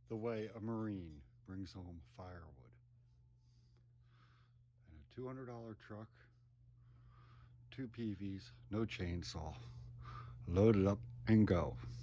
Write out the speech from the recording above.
the way a Marine brings home firewood. And a $200 truck, 2 PVs, no chainsaw. Load it up and go.